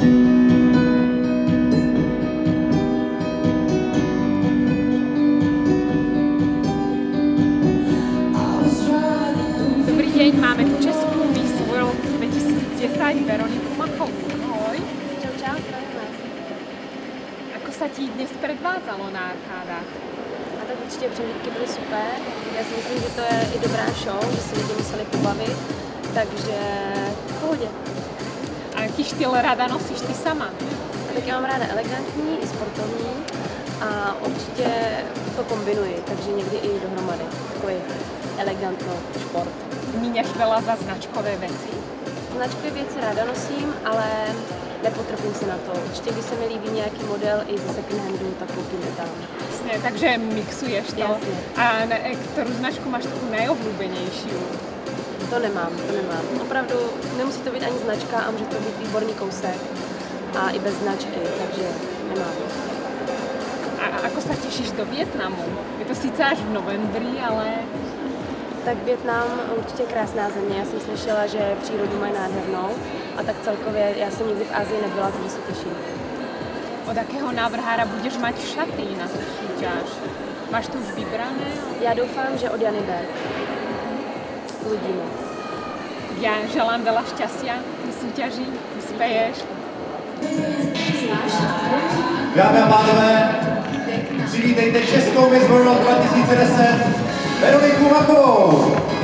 Dobrý deň, máme tu Českú Miss World 2010 Veroniku Machovú. Ahoj. Čau, čau, zdravím vás. Ako sa ti dnes predvádzalo na arkádách? A tak určitě přehlídky byly super. Já si myslím, že to je i dobrá show, že se lidi museli pobavit, takže v pohodě. A jaký štýl ráda nosíš ty sama? A tak já mám ráda elegantní i sportovní a určitě to kombinuji, takže někdy i dohromady. Takový elegantno šport. Míňaš veľa za značkové veci? Značkové věci ráda nosím, ale nepotrpím se na to. Určitě, když se mi líbí nějaký model i ze second handu, tak koupím je tam. Jasne, takže mixuješ to. Jasne. A ktorú značku máš takú najobľúbenejšiu? To nemám, to nemám. Opravdu nemusí to být ani značka a může to být výborný kousek. A i bez značky, takže nemám. A ako sa tešíš do Vietnamu? Je to síce až v novembri, ale... Tak Vietnam určitě krásná země. Já jsem slyšela, že přírodu mají nádhernou. A tak celkově, já jsem nikdy v Asii nebyla, takže se těším. Od akého návrhára budeš mať šaty na tú súťaž? Máš to už vybrané? Já doufám, že od Jany Berg. Uvidíme. Ja želám veľa šťastia pri súťaži, uspeješ. Dámy a pánové, přivítejte Českou Miss World 2010 Veroniku Machovou.